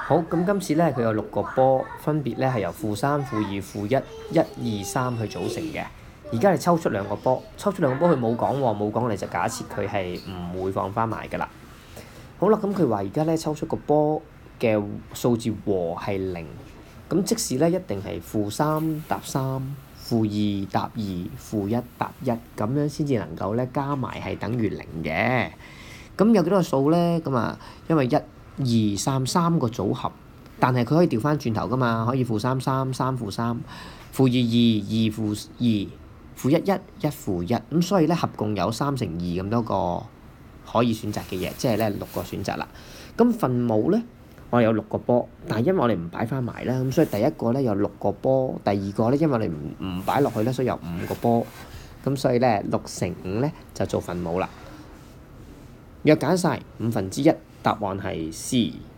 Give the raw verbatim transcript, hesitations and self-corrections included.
好，咁今次咧佢有六個波，分別咧係由負三、負二、負一、一、二、三去組成嘅。而家你抽出兩個波，抽出兩個波佢冇講喎，冇講你就假設佢係唔會放翻埋㗎啦。好啦，咁佢話而家咧抽出個波嘅數字和係零，咁即使咧一定係負三搭三、負二搭二、負一搭一咁樣先至能夠咧加埋係等於零嘅。咁有幾多個數咧？咁啊，因為一、二、三三個組合，但係佢可以調翻轉頭㗎嘛，可以負三三、三負三、負二二、二負二、負一一、一負一，咁所以咧合共有三乘二咁多個可以選擇嘅嘢，即係咧六個選擇啦。咁分母咧，我哋有六個波，但係因為我哋唔擺翻埋啦，咁所以第一個咧有六個波，第二個咧因為我哋唔唔擺落去咧，所以有五個波，咁所以咧六乘五咧就做分母啦。若揀晒五分之一，答案係 C。